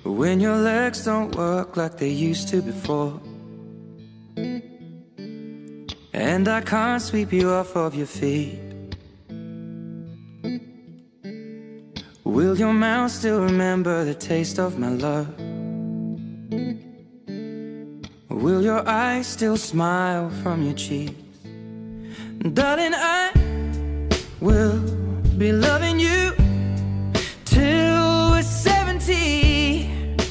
when your legs don't work like they used to before, and I can't sweep you off of your feet. Will your mouth still remember the taste of my love? Will your eyes still smile from your cheeks? Darling, I will be loving you till we're 70.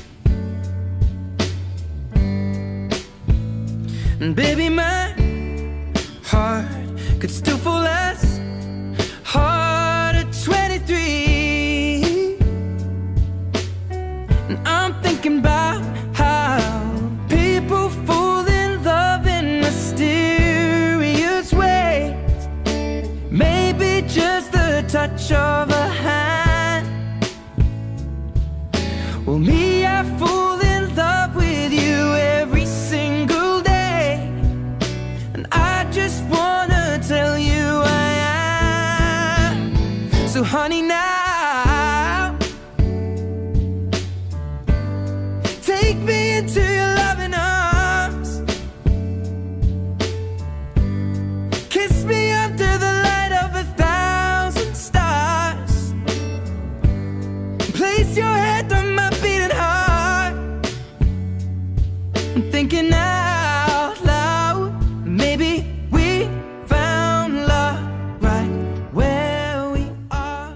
And baby, my heart could still fall as hard at 23. And I'm thinking about how people fall in love in mysterious ways. Maybe just the touch of a hand. Well, me, I fall in love with you every single day, and I just wanna tell you I am. So honey, now take me into your loving arms. Kiss me under the light of 1,000 stars. Place your head on my beating heart. I'm thinking out loud, maybe we found love right where we are.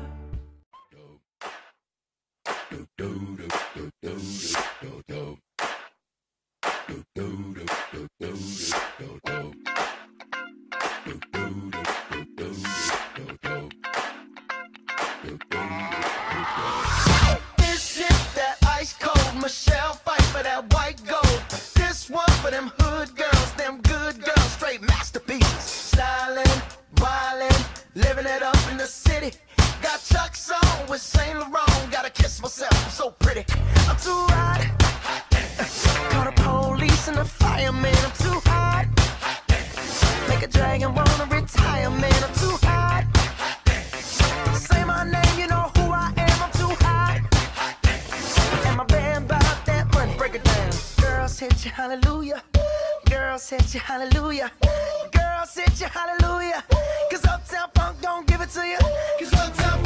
This shit that ice cold, Michelle fight for that white gold. This one for them hood girls, them good girls, straight masterpieces. Stylin', wildin', living it up in the city. Got Chuck's on with Saint Laurent, gotta kiss myself, I'm so pretty. I'm too hot. Call the police and the fireman, I'm too hot. Make a dragon wanna retire, man, I'm too hot. Say my name, you know who I am, I'm too hot. And my band bought that money, break it down. Girls hit you, hallelujah. Girls hit you, hallelujah. Girls hit you, hallelujah. Cause Uptown Funk don't give it to you. Cause Uptown